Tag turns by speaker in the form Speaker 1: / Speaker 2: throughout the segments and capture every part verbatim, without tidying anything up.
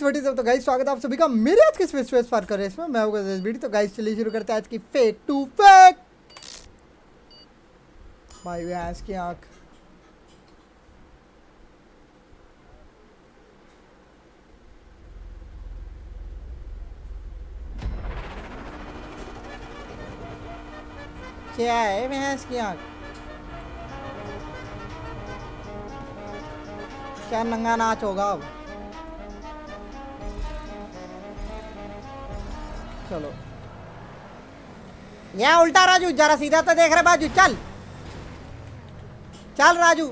Speaker 1: What is up. तो guys स्वागत है आप सभी का मेरे आज के स्पेस स्पेस पार कर रहे हैं। मैं हूं वीडियो। तो गाइस चलिए शुरू करते हैं आज की फेक टू फेक। भाई भैंस की आंख। क्या है भैंस की आंख? क्या नंगा नाच होगा अब? चलो यहाँ उल्टा राजू, जरा सीधा तो देख रहे बाजू। चल चल राजू,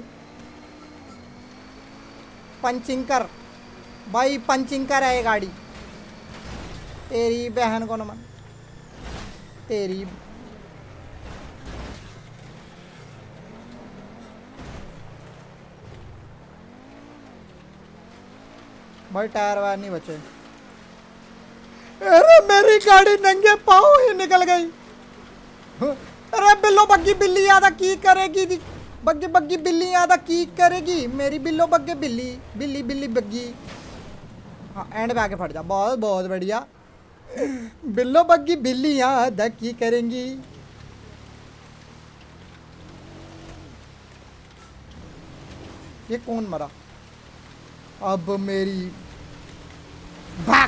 Speaker 1: पंचिंग कर भाई, पंचिंग कर है ये गाड़ी। तेरी बहन को नमन। तेरी भाई टायर वायर नहीं बचे। अरे मेरी गाड़ी नंगे पाँव ही निकल गई। अरे बिल्लो बग्गी बिल्ली आधा की करेगी, बग्गी बग्गी बिल्ली आधा की करेगी। मेरी बिल्लो बग्गे बिल्ली बिल्ली बिल्ली बग्गी। हाँ एंड पे आके फट जा। बहुत बहुत बढ़िया। बिल्लो बग्गी बिल्ली आधा की करेंगी। ये कौन मरा? अब मेरी भाग।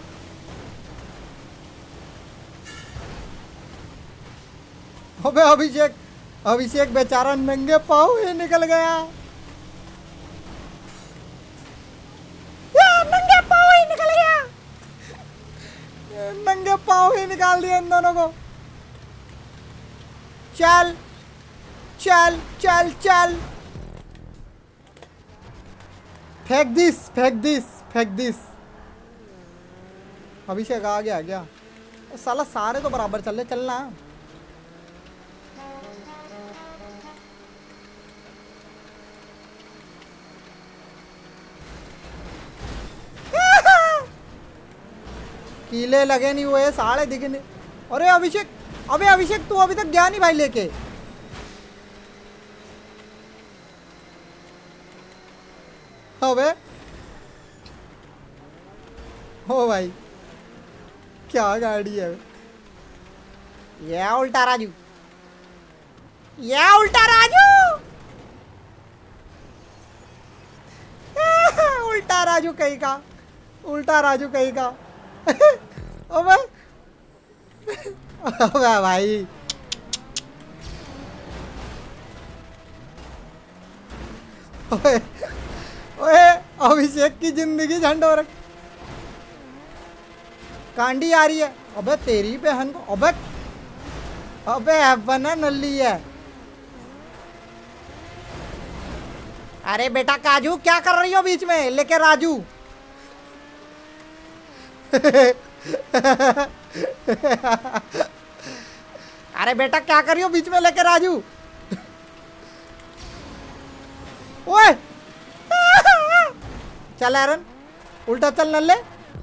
Speaker 1: अबे अभिषेक, अभिषेक बेचारा नंगे पाँव ही निकल गया। या, नंगे पाँव ही निकल गया। नंगे पाँव ही निकाल दिया इन दोनों को। चल चल चल चल, फेंक दिस फेंक दिस फेंक दिस। अभिषेक आ गया क्या? साला सारे तो बराबर चल रहे। चलना कीले लगे नहीं हुए, साले दिखे नहीं। अरे अभिषेक, अबे अभिषेक तू अभी तक गया नहीं भाई लेके। अबे हो भाई, क्या गाड़ी है ये? उल्टा राजू, ये उल्टा राजू। उल्टा राजू कहीं का, उल्टा राजू कहीं का। अबे अबे भाई, ओए ओए अभिषेक की जिंदगी झंड हो रखी। कांडी आ रही है। अबे तेरी बहन को। अबे अबे बना नल्ली है। अरे बेटा काजू क्या कर रही हो बीच में लेके राजू? अरे बेटा क्या कर रही हो बीच में लेके राजू? ओए चल एरन, उल्टा चल नल्ले।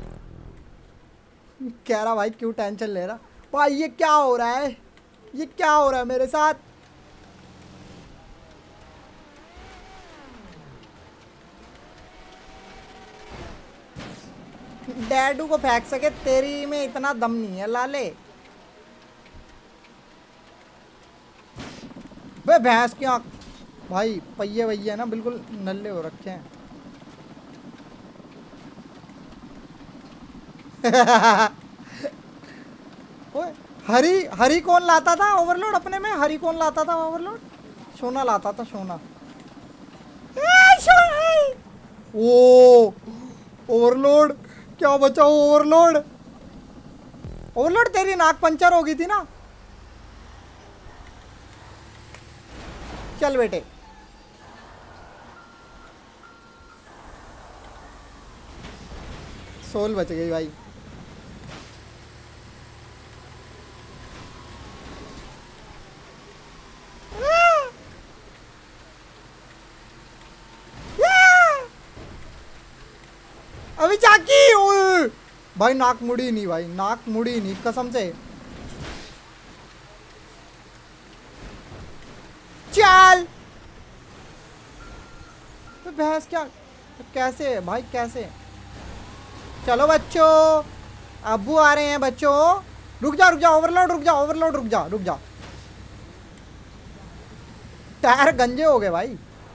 Speaker 1: कह रहा भाई क्यों टेंशन ले रहा भाई? ये क्या हो रहा है? ये क्या हो रहा है मेरे साथ? डैडू को फेंक सके, तेरी में इतना दम नहीं है लाले। बे भैंस की आंख। भाई पहिए वही ना बिल्कुल नल्ले हो रखे हैं। ओए हरी, हरी कौन लाता था ओवरलोड अपने में? हरी कौन लाता था ओवरलोड? सोना लाता था, सोना। ओ ओवरलोड क्या बचा? ओवरलोड, ओवरलोड तेरी नाक पंचर हो गई थी ना। चल बेटे, सोल बच गई भाई। अभी चाकी भाई, नाक मुड़ी नहीं भाई, नाक मुड़ी नहीं कसम से। चल तो भैंस क्या, कैसे भाई कैसे? चलो बच्चों, अब्बू आ रहे हैं बच्चों। रुक जा रुक जा ओवरलोड, रुक जा ओवरलोड, रुक जा रुक जा। टायर गंजे हो गए भाई,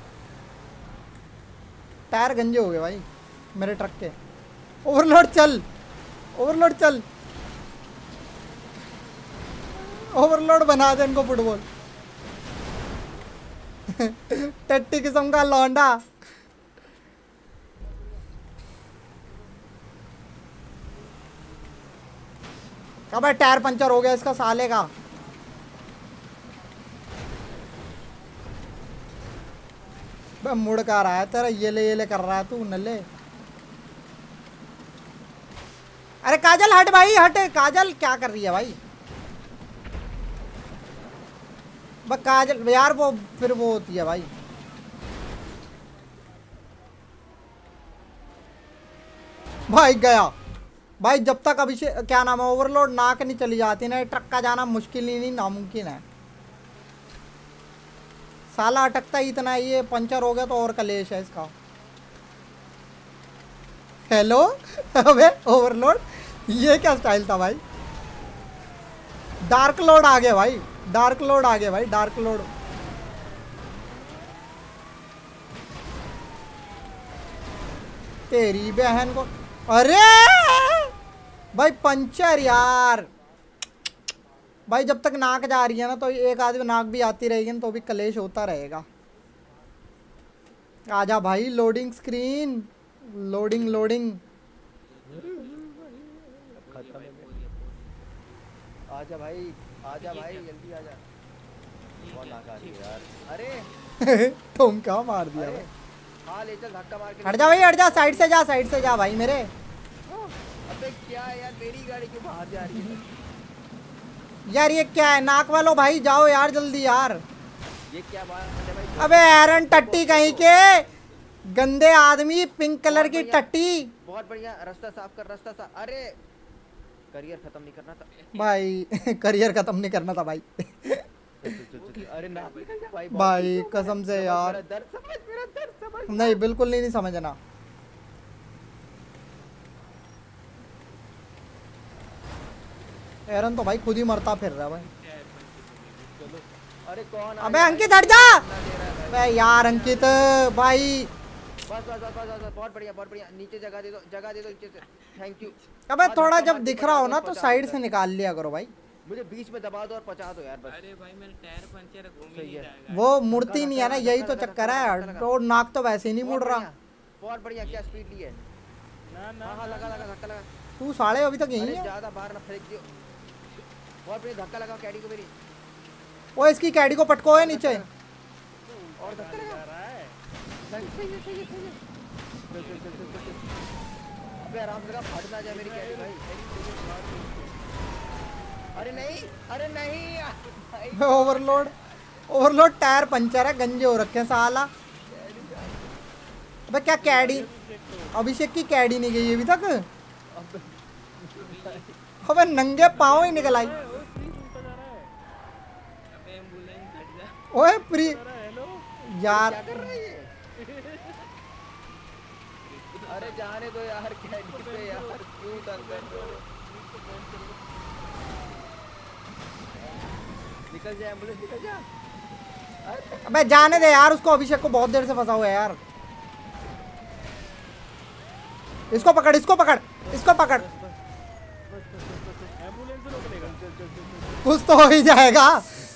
Speaker 1: टायर गंजे हो गए भाई मेरे ट्रक के। ओवरलोड चल, ओवरलोड चल, ओवरलोड बना दे इनको फुटबॉल। टट्टी किस्म का लौंडा। अबे टायर पंचर हो गया इसका साले का। बे मुड़ का रहा है तेरा, ये ले ये ले कर रहा है तू नल्ले। अरे काजल हट भाई हट, काजल क्या कर रही है भाई। बस काजल यार वो फिर वो होती है भाई। भाई गया भाई, जब तक अभी से क्या नाम है ओवरलोड नाक नहीं चली जाती ना, ट्रक का जाना मुश्किल ही नहीं नामुमकिन है। साला अटकता ही इतना, ये पंचर हो गया तो और कलेश है इसका। हेलो अबे ओवरलोड, ये क्या स्टाइल था भाई। डार्क लोड आ गया भाई, डार्क लोड आ गया भाई, डार्क लोड। तेरी बहन को, अरे भाई पंचर यार। भाई जब तक नाक जा रही है ना तो एक आदमी नाक भी आती रहेगी ना तो भी कलेश होता रहेगा। आजा भाई, लोडिंग स्क्रीन, लोडिंग लोडिंग।
Speaker 2: आजा भाई, आजा भाई जल्दी आजा। बहुत नाक आ रही है यार। अरे
Speaker 1: तुम क्या मार दिया भाई।
Speaker 2: हाँ ले चल धक्का मार के।
Speaker 1: हट जा भाई हट जा, साइड से जा, साइड से जा भाई मेरे।
Speaker 2: अबे क्या है यार, मेरी गाड़ी क्यों बाहर जा रही है
Speaker 1: यार ये क्या है, नाक वालों भाई जाओ यार जल्दी यार।
Speaker 2: ये क्या बात है भाई।
Speaker 1: अबे एरन टट्टी कहीं के गंदे आदमी, पिंक कलर की टट्टी।
Speaker 2: बहुत बढ़िया, रास्ता साफ कर, रास्ता साफ। अरे करियर खत्म नहीं करना था
Speaker 1: भाई। करियर खत्म नहीं करना था भाई।
Speaker 2: अरे ना भाई,
Speaker 1: भाई कसम से यार,
Speaker 2: मेरा दर्द समझ, मेरा दर्द समझ।
Speaker 1: नहीं बिल्कुल नहीं, नहीं समझना। एरन तो भाई खुद ही मरता फिर रहा है भाई।
Speaker 2: अरे कौन?
Speaker 1: अबे अंकित हट जा। अबे यार अंकित भाई।
Speaker 2: बस बस बस बस बस, बहुत बढ़िया बहुत बढ़िया। नीचे जगह दे दो, जगह दे दो नीचे से। Thank you.
Speaker 1: अबे थोड़ा जब दिख रहा हो ना तो साइड से निकाल लिया करो भाई।
Speaker 2: मुझे बीच में दबा दो और पचा दो यार बस।
Speaker 3: अरे भाई मेरा टायर पंचर घूम ही जाएगा।
Speaker 1: वो मुड़ती नहीं है ना, यही तो चक्कर है। तो नाक तो वैसे ही नहीं मुड़ रहा।
Speaker 2: बहुत बढ़िया, क्या स्पीड ली है।
Speaker 3: ना ना
Speaker 2: हां लगा लगा धक्का लगा।
Speaker 1: तू साले अभी तक यहीं है।
Speaker 2: ज्यादा बाहर ना फेंक दियो। बहुत बढ़िया, धक्का लगा कैडी को मेरी।
Speaker 1: वो इसकी कैडी को पटको है नीचे।
Speaker 2: और धक्का लगा रहा है। सही सही सही सही। चल चल चल चल चल। अबे आराम से फट ना जाए मेरी कैडी भाई। अरे नहीं, अरे नहीं।
Speaker 1: ओवरलोड, ओवरलोड टायर पंचर है, गंजे हो रखे हैं साला। अबे क्या कैडी, अभिषेक की कैडी नहीं गई अभी तक। अबे नंगे पाँव ही निकल आई। ओए प्री यार,
Speaker 2: अरे जाने दो यार कैडी पे यार, क्यों तंग कर रहे हो। निकल जा एम्बुलेंस, निकल जा।
Speaker 1: अबे जाने दे यार उसको, अभिषेक को बहुत देर से फंसा हुआ है यार। इसको पकड़, इसको पकड़, इसको पकड़। कुछ तो हो ही जाएगा।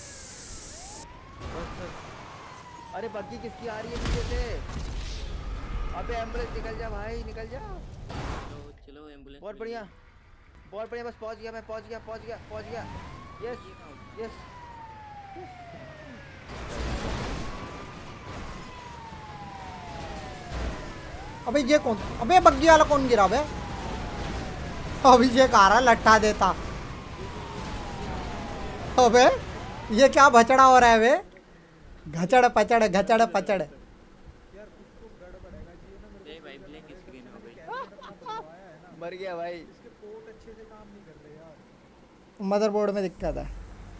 Speaker 2: अरे बग्गी किसकी आ रही है पीछे से। अबे एम्बुलेंस निकल जा भाई, निकल जा।
Speaker 3: चलो चलो एम्बुलेंस।
Speaker 2: बहुत बढ़िया बहुत बढ़िया, बस पहुंच गया मैं, पहुंच गया पहुंच गया पहुंच गया। Yes yes.
Speaker 1: अबे ये कौन, अबे बग्गी वाला कौन गिरा बे। अभिषेक आ रहा लट्ठा देता। अबे ये क्या भचड़ा हो रहा है बे। घचड़ पचड़ घचड़ पचड़।
Speaker 3: भाई ब्लैक स्क्रीन हो गई।
Speaker 2: मर गया भाई।
Speaker 1: मदरबोर्ड में दिक्कत है।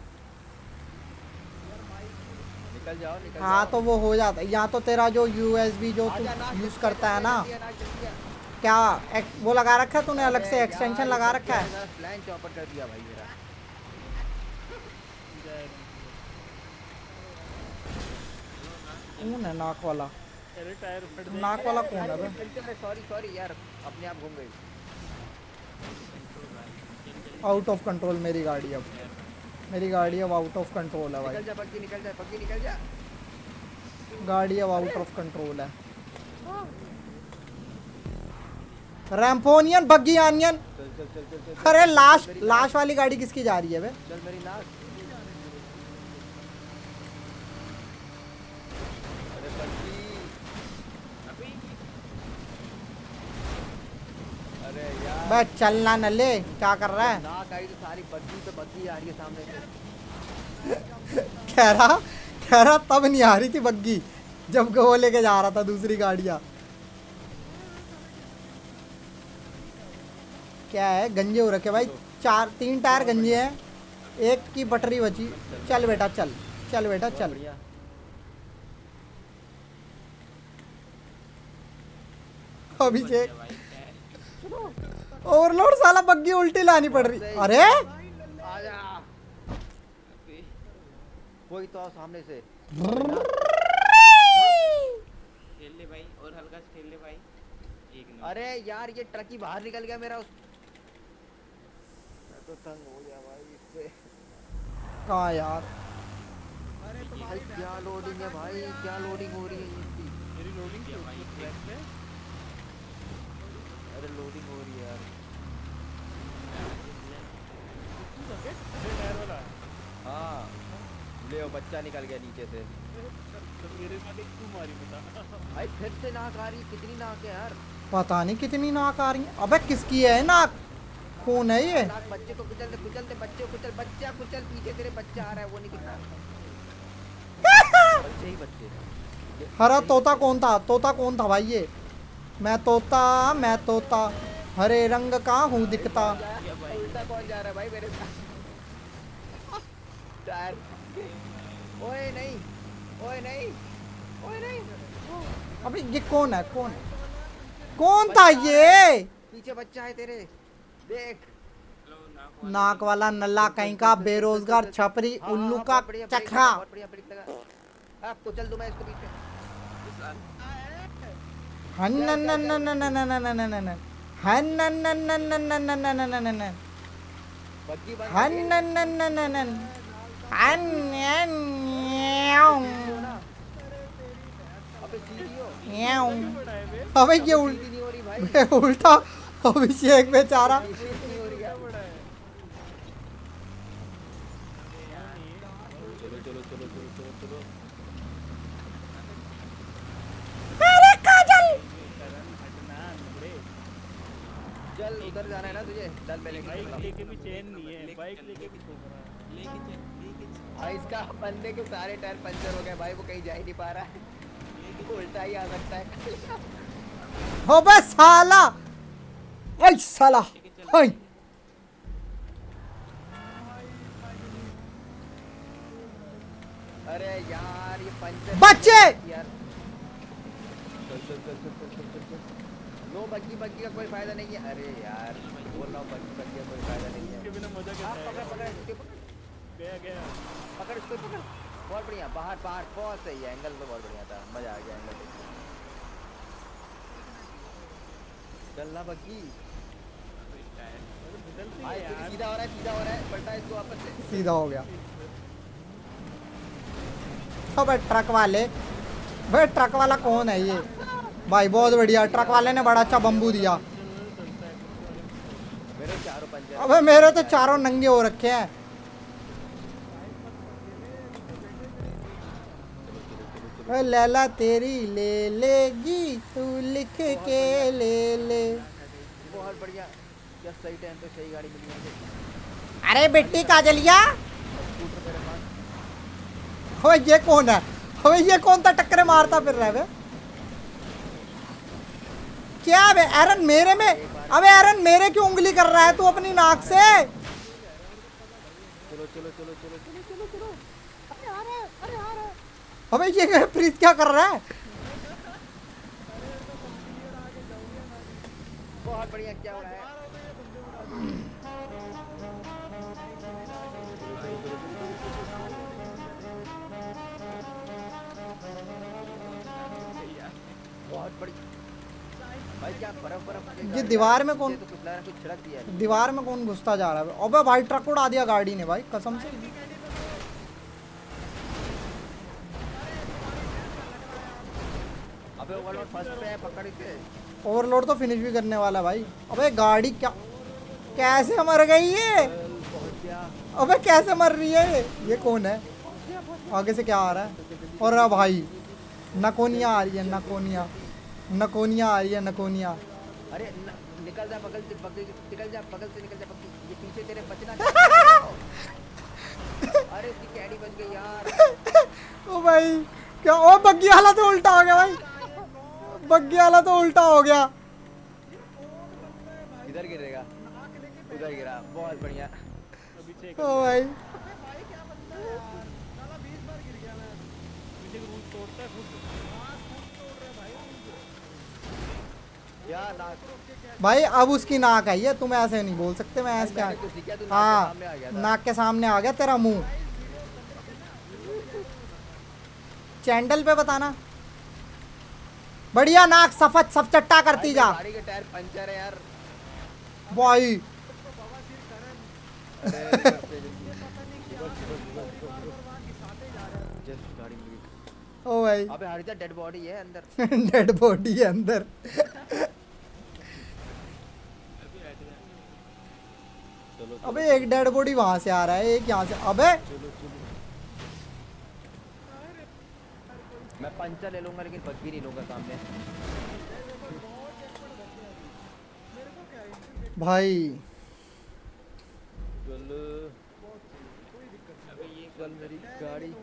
Speaker 2: निकल जाओ निकल
Speaker 1: हाँ
Speaker 2: जाओ।
Speaker 1: तो वो हो जाता है, या तो तेरा जो यूएसबी जो तू यूज करता है ना, क्या एक, वो लगा रखा है तूने अलग से
Speaker 2: अबे
Speaker 1: एक्सटेंशन
Speaker 2: यार,
Speaker 1: लगा
Speaker 2: ये
Speaker 1: रखा है?
Speaker 2: मेरा प्लान चौपट कर दिया भाई मेरा।
Speaker 1: कौन है नाक वाला?
Speaker 3: अरे टायर फट गया।
Speaker 1: नाक वाला कौन है बे?
Speaker 2: सॉरी सॉरी यार, अपने आप घूम गई।
Speaker 1: आउट ऑफ कंट्रोल मेरी गाड़ी अब, मेरी गाड़ी अब आउट ऑफ कंट्रोल है
Speaker 2: निकल
Speaker 1: भाई,
Speaker 2: जा बग्गी, निकल जा बग्गी, निकल जा।
Speaker 1: गाड़ी अब आउट ऑफ कंट्रोल है। रैम्पोनियन बग्गी आनियन।
Speaker 2: चल चल चल चल चल।
Speaker 1: अरे लाश लाश वाली गाड़ी किसकी जा रही है बे?
Speaker 2: चल मेरी नाक। अरे बग्गी, अरे यार
Speaker 1: बे चलना नले, क्या कर रहा है?
Speaker 2: नाक आई तो सारी बग्गी पे बग्गी आ रही है सामने से।
Speaker 1: कह रहा कह रहा तब नहीं आ रही थी बग्गी जब वो लेके जा रहा था दूसरी गाड़ियाँ। क्या है, गंजे हो रखे भाई, चार तीन टायर गंजे हैं, एक की बटरी बची। चल बेटा चल, चल बेटा चल।
Speaker 2: बढ़िया।
Speaker 1: अभिषेक ओवरलोड, साला बग्गी उल्टी लानी पड़ रही। अरे
Speaker 2: आजा, कोई तो आओ सामने से।
Speaker 3: खेल ले भाई, और हल्का से खेल ले भाई। एक नंबर।
Speaker 2: अरे यार ये ट्रक ही बाहर निकल गया मेरा। उस मैं तो तंग हो गया भाई इससे।
Speaker 1: कहाँ यार?
Speaker 2: भाई क्या लोडिंग है भाई, क्या लोडिंग हो रही है इसकी।
Speaker 3: मेरी लोडिंग क्या भाई ट्रैक पे?
Speaker 2: अरे लोडिंग हो रही है यार।
Speaker 3: टायर वाला।
Speaker 2: हाँ ले, वो बच्चा निकल गया नीचे से।
Speaker 3: तो मेरे वाले क्यों मारी बता?
Speaker 2: भाई फिर से नाक आ रही, कितनी नाक है यार।
Speaker 1: पता नहीं कितनी नाक आ रही है। अबे किसकी है नाक? कौन है ये?
Speaker 2: नाक बच्चे को कुचल दे, कुचल दे बच्चे को कुचल, बच्चा कुचल, पीछे तेरे बच्चा आ रहा है, वो नहीं कितना। बच्चे ही बच्चे।
Speaker 1: हरा तोता कौन था? तोता कौन था भाई ये? मैं तोता, मैं तोता, हरे रंग का हूँ दिखता।
Speaker 2: उल्टा कौन जा रहा है भाई मेरे साथ? टायर। ओए नहीं, ओए नहीं, ओए नहीं।
Speaker 1: अबे ये कौन है? कौन है? कौन था ये?
Speaker 2: पीछे बच्चा है तेरे, देख।
Speaker 1: नाक वाला नल्ला कहीं का, बेरोजगार छपरी,
Speaker 2: हाँ,
Speaker 1: उल्लू
Speaker 2: हाँ,
Speaker 1: का
Speaker 2: बहुत बढ़िया, ब्रेक
Speaker 1: चखा।
Speaker 2: लगा, बहुत बढ़िया ब्रेक लगा। अब तो चल दूं मैं इसको पीछे।
Speaker 1: हन न न न न न न न न न न हन न न न न न न न न न न न
Speaker 2: बग्गी बंद
Speaker 1: हन न न न न न हन न न्याऊ
Speaker 2: अबे सीधी हो।
Speaker 1: न्याऊ। अबे ये उल
Speaker 2: सीधी नहीं हो रही भाई।
Speaker 1: बे उल्टा अभिषेक बेचारा।
Speaker 2: सीधी नहीं हो रही है। चलो चलो चलो चलो चलो चलो।
Speaker 1: अरे काजल,
Speaker 2: चल उधर जाना है ना तुझे, चल पहले
Speaker 3: बाइक लेके भी चैन नहीं है, बाइक लेके भी घूम रहा है।
Speaker 2: लेके चल, लेके चल। भाई इसका बंदे के सारे टायर पंचर हो गए भाई, वो कहीं जा ही नहीं पा रहा है। उल्टा ही आ सकता है।
Speaker 1: हो बे साला, ओए साला, ओए
Speaker 2: अरे यार ये पंचर
Speaker 1: बच्चे।
Speaker 2: यार। चल चल चल चल चल चल चल चल। नो बग्गी, बग्गी का कोई फायदा नहीं है। अरे यार बोल रहा हूँ बग्गी, बग्गी का कोई फायदा नहीं है।
Speaker 3: इसके बिना मजा
Speaker 2: हाँ
Speaker 3: कैसा
Speaker 2: पकड़ पकड़
Speaker 3: आएगा?
Speaker 2: इसके पकड़,
Speaker 3: गया गया।
Speaker 2: पकड़ इसको पकड़। बहुत बढ़िया, बाहर बाहर बहुत सही है, एंगल तो बहुत बढ़िया था, मजा आ गया एंगल देख के। चल ना बग्गी।
Speaker 3: बदलती
Speaker 2: भाई
Speaker 3: है
Speaker 2: तू
Speaker 3: यार।
Speaker 2: सीधा हो रहा है, सीधा हो रहा है, पलटा इसको वापस से।
Speaker 1: सीधा हो गया। अबे ट्रक वाले, भाई ट्रक वाला कौन है ये? भाई बहुत बढ़िया, ट्रक वाले ने बड़ा अच्छा बम्बू दिया।
Speaker 2: मेरे चारों पंचर।
Speaker 1: अबे मेरे तो चारों नंगे हो रखे हैं। ओए लैला तेरी ले लेगी तू लिख के ले ले।
Speaker 2: बहुत बढ़िया, क्या सही टाइम पे सही गाड़ी मिली मुझे।
Speaker 1: अरे बेटी काजलिया,
Speaker 2: स्कूटर मेरे पास।
Speaker 1: ओए ये कौन है? ओए ये कौन था टक्करे मारता फिर रहा है बे? क्या बे एरन मेरे में? अबे एरन मेरे क्यों उंगली कर रहा है तू अपनी नाक से?
Speaker 2: चलो चलो चलो चलो चलो चलो चलो। अरे आ रहा है, अरे आ रहा है।
Speaker 1: अबे ये प्रीत क्या कर रहा है?
Speaker 2: बढ़िया क्या हो रहा है? बहुत बड़ी भाई क्या बर्फ बर्फ
Speaker 1: ये दीवार में कौन
Speaker 2: तो कुछ लग रहा है, कुछ छिड़क दिया है।
Speaker 1: दीवार में कौन घुसता जा रहा है? अबे भाई ट्रक उड़ा दिया गाड़ी ने भाई, कसम से।
Speaker 2: अबे ओवरलोड फर्स्ट पे है, पकड़ इसे।
Speaker 1: ओवरलोड तो फिनिश भी करने वाला भाई। अबे गाड़ी क्या कैसे मर गई ये?
Speaker 2: पहुंच गया।
Speaker 1: अबे कैसे मर रही है ये? ये कौन है? आगे से क्या आ रहा है? और अब भाई नकोनिया आ रही है, नकोनिया नकोनिया आ रही है, नकोनिया।
Speaker 2: अरे न, निकल जा बगल से, बगल निकल जा बगल से, निकल जा बगल। ये पीछे तेरे बचना। अरे इसकी कैडी बच गई यार।
Speaker 1: ओ भाई क्या? ओ बग्गी वाला तो उल्टा हो गया भाई, बग्गी वाला तो उल्टा हो गया।
Speaker 2: इधर गिरेगा, उधर गिरा, बहुत बढ़िया।
Speaker 1: ओ भाई
Speaker 2: क्या नाक?
Speaker 1: भाई अब उसकी नाक आई है, तुम ऐसे नहीं बोल सकते। मैं ऐसे क्या?
Speaker 2: मैंने कुछ नहीं किया, तू नाक के
Speaker 1: हाँ
Speaker 2: सामने आ गया था।
Speaker 1: नाक के सामने आ गया तेरा मुंह। चैंडल पे बताना। बढ़िया नाक सफद सब चट्टा करती जा।
Speaker 2: गाड़ी के टायर पंचर है यार।
Speaker 1: भाई
Speaker 2: जस्ट गाड़ी में।
Speaker 1: ओ भाई
Speaker 2: अबे हरिता डेड बॉडी है अंदर।
Speaker 1: डेड बॉडी है अंदर। अबे एक डेड बॉडी वहां से आ रहा है, एक यहाँ से। अबे
Speaker 2: मैं पंचर ले लूंगा लेकिन बग्गी नहीं लूंगा सामने।
Speaker 1: भाई
Speaker 2: चल चल मेरी गाड़ी।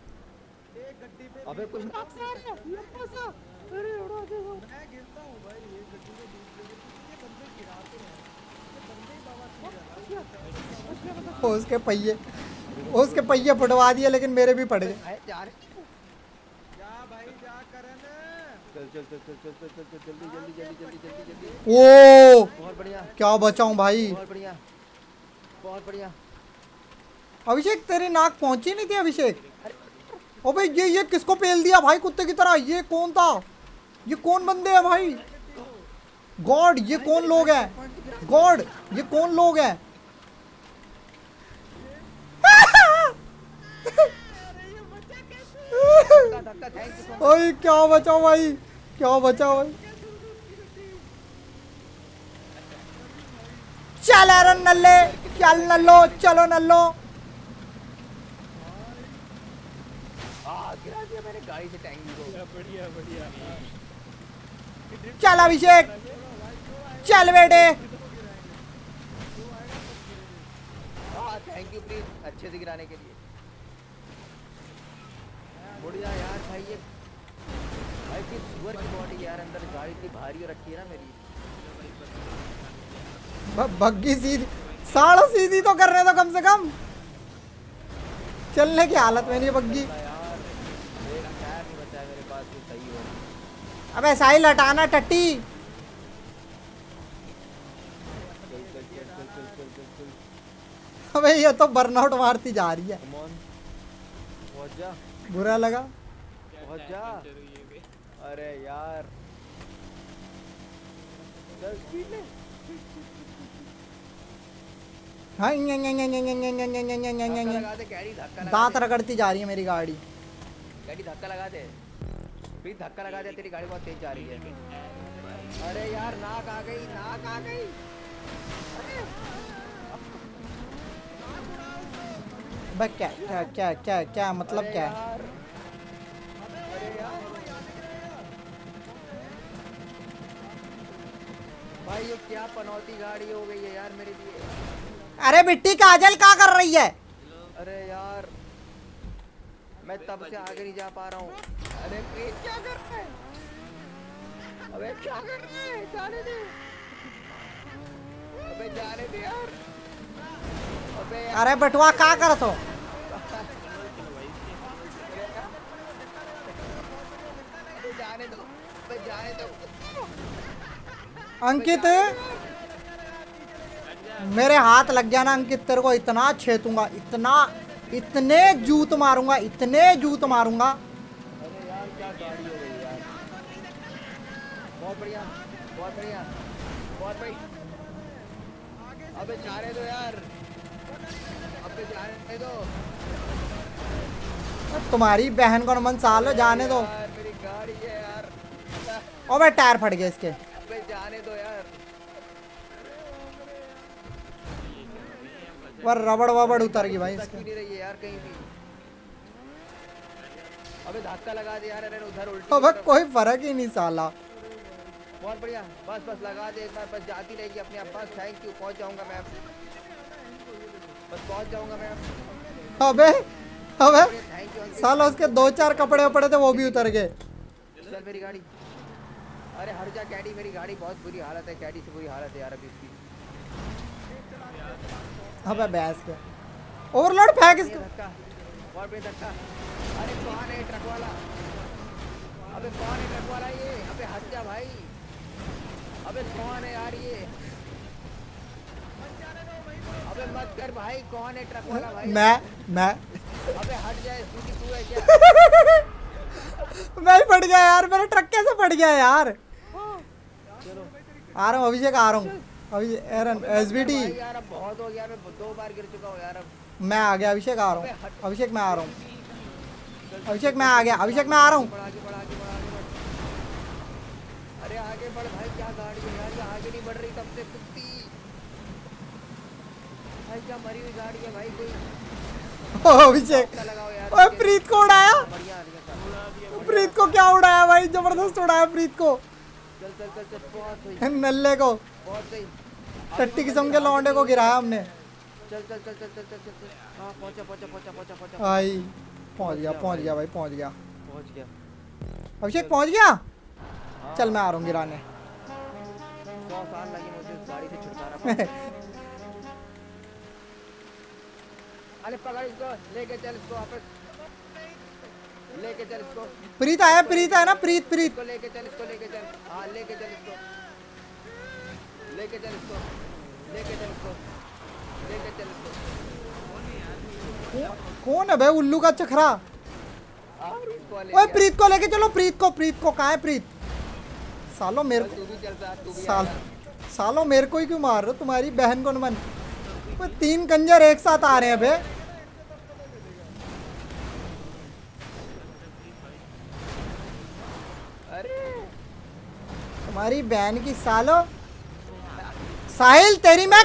Speaker 2: अबे कुछ
Speaker 1: वो उसके पहिए वो उसके पहिए फुटवा दिए, लेकिन मेरे भी पड़ गए।
Speaker 2: जा रहे चल चल चल चल चल चल चल जल्दी जल्दी जल्दी जल्दी जल्दी जल्दी।
Speaker 1: ओ
Speaker 2: बहुत बढ़िया,
Speaker 1: क्या बचाऊं भाई।
Speaker 2: बहुत बढ़िया, बहुत बढ़िया।
Speaker 1: अभिषेक तेरी नाक पहुंची नहीं थी अभिषेक। अबे ये ये किसको पेल दिया भाई कुत्ते की तरह? ये कौन था? ये कौन बंदे हैं भाई? गॉड ये कौन लोग हैं? गॉड ये कौन लोग हैं?
Speaker 2: धक्का धक्का, थैंक यू सो मच।
Speaker 1: ओए क्या बचाओ भाई, क्या बचाओ भाई। चल यार नल्ले, चल नल्लो, चलो नल्लो।
Speaker 2: आ गिरा दिया मैंने गाड़ी से टैंकी को। बढ़िया बढ़िया।
Speaker 1: चल अभिषेक, चल बेटे।
Speaker 2: हाँ थैंक यू प्लीज, अच्छे से गिराने के लिए। बढ़िया यार भाई। ये भाई की सुअर की बॉडी यार, अंदर गाड़ी इतनी भारी हो रखी है ना मेरी।
Speaker 1: बग्गी सीधी साढ़ा सीधी तो कर रहे तो कम से कम। चलने की हालत में नहीं बग्गी।
Speaker 2: यार एक टायर नहीं बचा है मेरे पास, तो सही हो।
Speaker 1: अबे साहिल हटाना टट्टी।
Speaker 2: चल चल चल चल चल चल चल चल।
Speaker 1: अबे ये तो बर्नआउट मारती जा रही है।
Speaker 2: कम ऑन, पहुंच जा,
Speaker 1: बुरा लगा।
Speaker 2: पहुंच जा। अरे यार चल स्पीड ले।
Speaker 1: हाँ न्या न्या न्या न्या न्या न्या न्या न्या न्या न्या न्या न्या
Speaker 2: धक्का
Speaker 1: न्या।
Speaker 2: लगा दे गाड़ी, धक्का लगा
Speaker 1: दांत
Speaker 2: दे
Speaker 1: रगड़ती जा रही है मेरी गाड़ी।
Speaker 2: गाड़ी, धक्का लगा दे प्लीज, धक्का लगा दे। तेरी गाड़ी बहुत तेज जा रही है। अरे यार नाक आ गई, नाक आ गई।
Speaker 1: बस क्या क्या क्या क्या क्या मतलब
Speaker 2: अरे
Speaker 1: क्या है?
Speaker 2: यार, अरे यार भाई ये क्या पनौती गाड़ी हो गई है यार मेरे लिए।
Speaker 1: अरे बिट्टी काजल क्या कर रही है?
Speaker 2: अरे यार मैं तब से आगे नहीं जा पा रहा हूँ। अरे ये क्या कर रहा है? अबे क्या कर रहा है? जाने दे, अबे जाने दे यार। अबे यार,
Speaker 1: अरे बटुआ क्या कर तो?
Speaker 2: अबे जाने दो, अबे जाने दो।
Speaker 1: अंकित मेरे हाथ लग गया ना अंकित, तेरे को इतना छेतूंगा, इतना इतने जूत मारूंगा, इतने जूत मारूंगा।
Speaker 2: अरे यार क्या गाड़ी हो गई यार। बहुत बढ़िया बहुत बढ़िया बहुत बढ़िया। अबे जाने दो यार, अबे जाने दो।
Speaker 1: तुम्हारी बहन को नमन सालो, जाने दो।
Speaker 2: यार मेरी गाड़ी है यार।
Speaker 1: अबे टायर फट गए इसके।
Speaker 2: अबे जाने दो यार।
Speaker 1: पर रबड़ वबड़ उतर गई भाई
Speaker 2: तक
Speaker 1: इसके।
Speaker 2: भी नहीं रही है यार कहीं भी। अबे धक्का लगा दे यार, अरे उधर उल्टी
Speaker 1: अबे
Speaker 2: तरफ।
Speaker 1: कोई फर्क ही नहीं साला।
Speaker 2: बहुत बढ़िया, बस बस लगा दे एक बार, बस जाती रहेगी अपने आप। बस थैंक यू, पहुंच जाऊंगा मैं अब। बस पहुंच जाऊंगा मैं अब।
Speaker 1: अबे अबे
Speaker 2: थैंक यू अंकित।
Speaker 1: साला उसके दो चार कपड़े उपड़े थे वो भी उतर गए।
Speaker 2: चल मेरी गाड़ी। अरे हट जा कैडी, मेरी गाड़ी बहुत बुरी हालत है, कैडी से बुरी हालत है यार अभी इसकी।
Speaker 1: अबे भैंस के ओवरलोड फेंक
Speaker 2: ये
Speaker 1: इसको।
Speaker 2: धक्का, बहुत बड़ी धक्का। अरे कौन है ट्रक वाला? अबे कौन है ट्रक वाला ये? अबे हट जा भाई। अबे कौन है यार ये? अबे मत कर भाई, कौन है ट्रक वाला भाई?
Speaker 1: मैं मैं
Speaker 2: अबे हट जाए, स्कूटी तू है क्या?
Speaker 1: मैं ही फट गया यार, मेरा ट्रक कैसे फट गया यार।
Speaker 2: चलो
Speaker 1: आ रहा हूँ अभिषेक, आ रहा हूँ अभी। एरन एसबीटी
Speaker 2: भाई यार, अब बहुत हो गया, मैं दो बार गिर चुका हूँ यार अब।
Speaker 1: मैं आ गया अभिषेक, आ रहा हूँ अभिषेक, मैं आ रहा हूँ अभिषेक, मैं आ गया अभिषेक, मैं आ रहा हूँ।
Speaker 2: बढ़ आगे बढ़ आगे बढ़ आगे बढ़। अरे आगे बढ़ भाई, क्या गाड़ी है यार, ये आगे नहीं बढ़ रही तब से कुत्ती। भाई क्या मरी हुई गाड़ी है भाई कोई।
Speaker 1: ओ अभिषेक,
Speaker 2: धक्का लगाओ यार।
Speaker 1: ओए प्रीत को उड़ाया,
Speaker 2: बढ़िया आ गया।
Speaker 1: प्रीत को क्या उड़ाया भाई, जबरदस्त उड़ाया प्रीत को,
Speaker 2: चल चल चल चल, बहुत सही
Speaker 1: नल्ले को,
Speaker 2: बहुत सही।
Speaker 1: टट्टी किस्म के लौंडे को गिराया हमने।
Speaker 2: चल चल चल चल चल चल चल चल। हाँ पहुंचा पहुंचा पहुंचा पहुंचा पहुंचा
Speaker 1: भाई पहुंच गया पहुंच गया भाई, पहुंच गया
Speaker 2: पहुंच गया।
Speaker 1: अभिषेक, पहुंच गया।
Speaker 2: हाँ,
Speaker 1: चल मैं आ रहा हूँ गिराने।
Speaker 2: सौ साल लगे मुझे उस गाड़ी से छुटकारा पाने। अरे पकड़ इसको, लेके चल इसको वापस, लेके चल इसको,
Speaker 1: प्रीत आया, प्रीत है ना, प्रीत प्रीत।
Speaker 2: इसको लेके चल, इसको लेके चल। हाँ लेके चल इसको, लेके चल इसको, लेके चल इसको, लेके चल इसको।
Speaker 1: कौन है भाई उल्लू का चखरा?
Speaker 2: और इसको ले
Speaker 1: ओए
Speaker 2: गया।
Speaker 1: प्रीत को लेके चलो, प्रीत को, प्रीत को कहाँ है प्रीत? सालो मेरे
Speaker 2: चल,
Speaker 1: को,
Speaker 2: तू भी चल साथ, तू भी
Speaker 1: साल
Speaker 2: आ।
Speaker 1: सालो मेरे को ही क्यों मार रहे हो? तुम्हारी बहन को नमन। ओए तीन कंजर एक साथ आ रहे हैं बे।
Speaker 2: अरे
Speaker 1: तुम्हारी बहन की सालो। साहिल तेरी मैं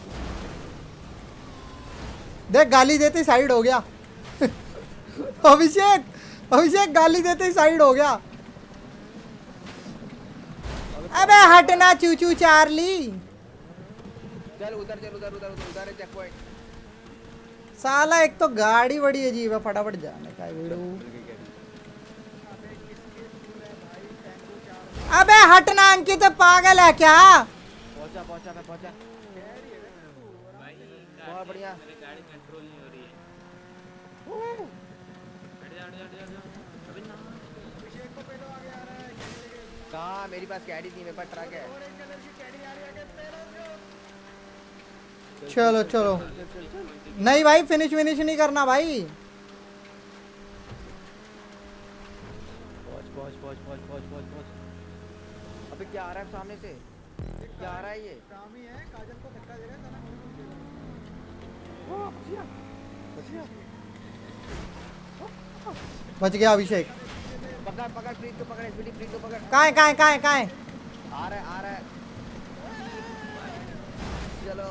Speaker 1: देख, गाली देते ही साइड हो गया। अभिषेक अभिषेक गाली देते ही साइड हो गया। अबे हटना चूचू चार्ली।
Speaker 2: चल उधर चल, उधर उधर उधर उधर है चेक पॉइंट।
Speaker 1: साला एक तो गाड़ी बड़ी अजीब है, फटाफट जाने का है वीडियो। अबे हटना अंकित, पागल है क्या?
Speaker 2: पहुंचा पहुंचा मैं पहुंचा। बहुत बढ़िया।
Speaker 3: मेरी गाड़ी कंट्रोल नहीं हो रही है। हट जा हट जा हट जा। अबे ना,
Speaker 2: कहाँ, मेरी पास कैडी नहीं, मेरे पास ट्रक है।
Speaker 1: चलो चलो, नहीं भाई फिनिश फिनिश नहीं करना भाई।
Speaker 2: पहुंच पहुंच पहुंच पहुंच पहुंच पहुंच पहुंच। अबे क्या आ रहा है सामने से? क्या आ रहा है ये? ओ, बचिया, बचिया।
Speaker 1: बच गया अभिषेक।
Speaker 2: पकड़ पकड़ प्रीत को पकड़, एसबीटी प्रीत को पकड़।
Speaker 1: कहाँ है कहाँ है कहाँ है कहाँ है?
Speaker 2: आ रहा है आ रहा है। चलो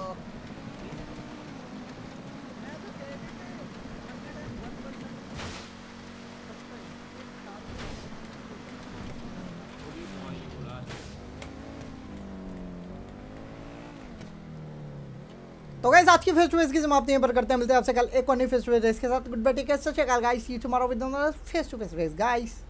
Speaker 1: तो गाइस आज की फेस टू फेस की समाप्ति यहीं पर करते हैं। मिलते हैं आपसे कल एक और नई फेस टू फेस के साथ। Good bye, take care, Sat Shri Akal guys, see you tomorrow with another face to face guys.